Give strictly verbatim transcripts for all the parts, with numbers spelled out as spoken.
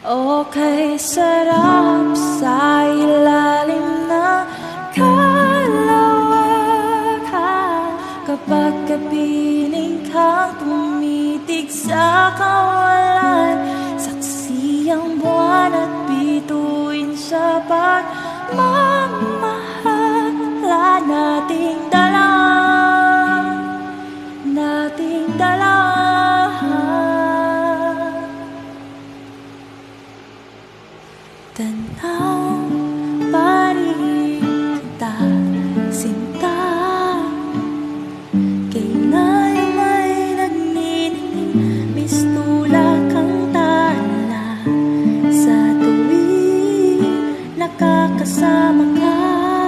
Okay, sarap sa ilalim na kalawakan kapag kapiling kang tumitig sa kawalan. Saksi ang buwan at bituin sa pagmamahala nating dalawa, nating dalawa. Tanaw pa rin kita, sinta. Kailan may nagniningning, mistula kang tala. Sa tuwing nakakasama ka,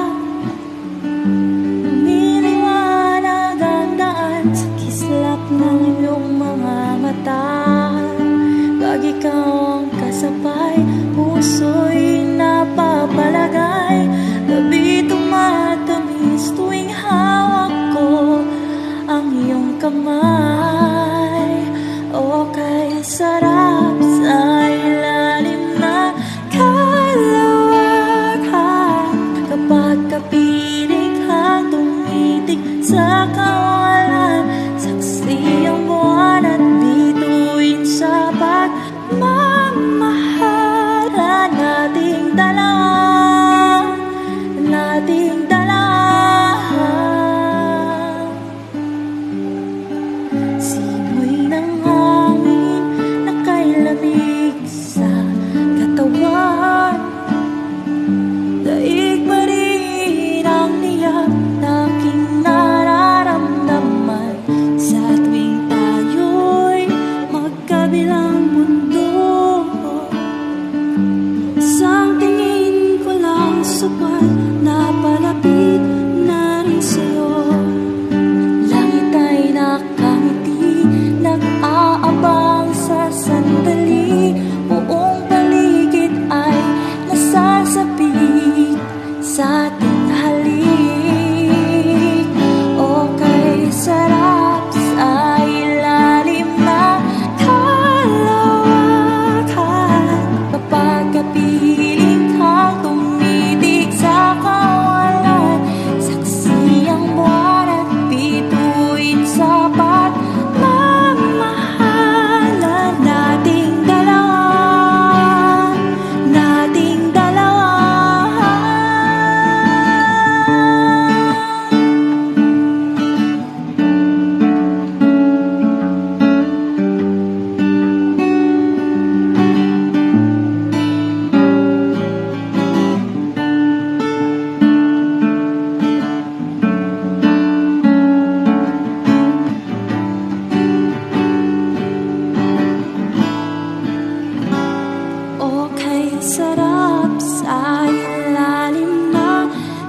lumiliwanag ang daan sa kislap ng iyong mga mata. Pag ikaw ang kasabay, puso'y napapalagay. Gabi tumatamis tuwing hawak ko ang iyong kamay. O kaya sarap sa ilalim na kalawakan kapag kapiling kang tumitig sa kawalan. Saksi ang buwan at bituin sa pagmamahala nating dalawa, nating dalawa. Simoy ng hangin na kay lamig sa katawan, daig pa rin ang niyab na aking nararamdaman sa tuwing tayo'y magkabilang mundo. Isang tingin ko lang sapat, napalapit na rin sa'yo. Langit ay nakangiti, nag-aabang sa sandali. Buong paligid ay nasasapit sa ating halik. O kay sarap sa ilalim na kalawakan kapag kapiling kang tumitig sa kawalan. Saksi ang buwan at bituin sa pagmamahala nating dalawa, nating dalawa. Okay, sarap sa ilalim na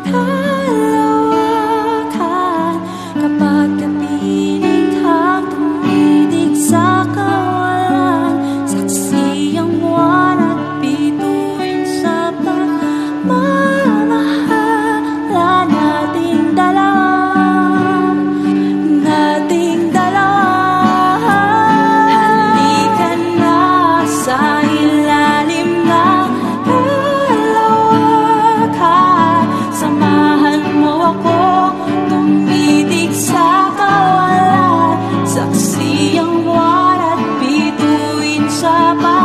kalawakan kapag kapiling kang tumitig sa kawalan. Saksi ang buwan at bituin sa pagmamahala nating dalawa, nating dalawa. Halika na sa ilalim na kalawakan, samahan mo ako tumitig sa kawalan. Saksi ang buwan at bituin sa pagmamahala